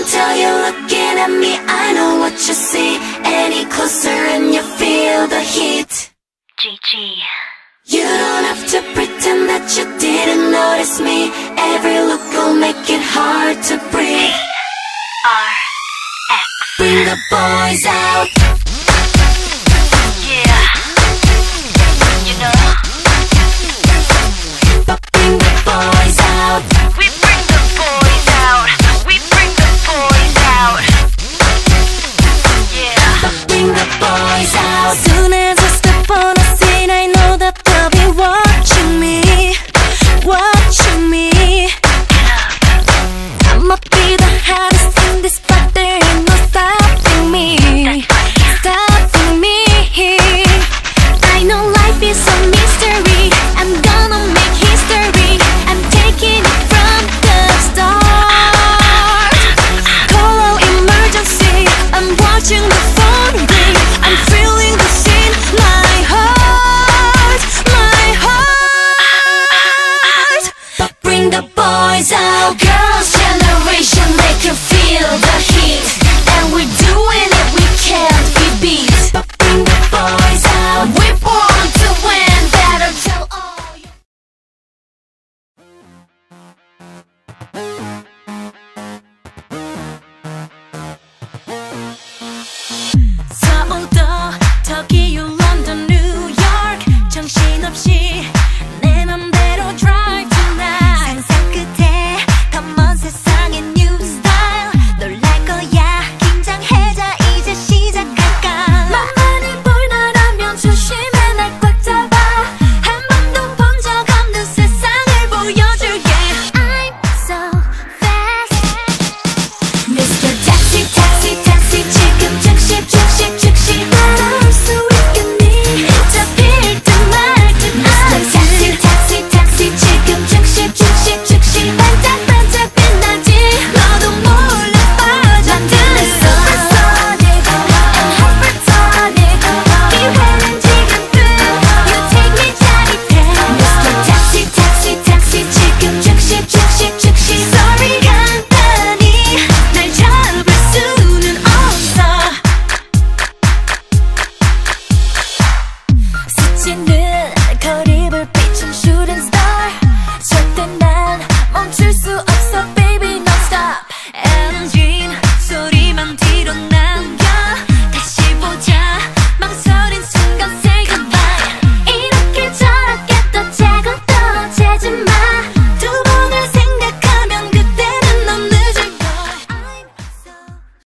Until you're looking at me, I know what you see. Any closer and you feel the heat. GG. You don't have to pretend that you didn't notice me. Every look will make it hard to breathe. RX. Bring the boys out.